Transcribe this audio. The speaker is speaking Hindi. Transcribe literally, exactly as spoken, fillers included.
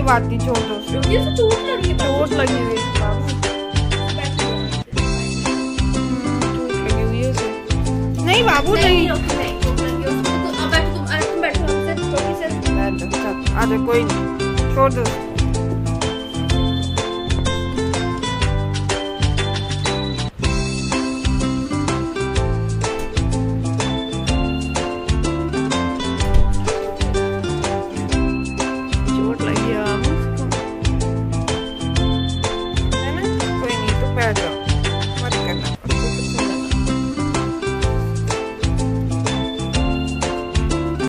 बात नहीं, छोड़ दो उसे। चोट लगी है, चोट लगी हुई है, चोट लगी हुई है उसे। नहीं बाबू नहीं, आ जाओ कोई नहीं, छोड़ दो।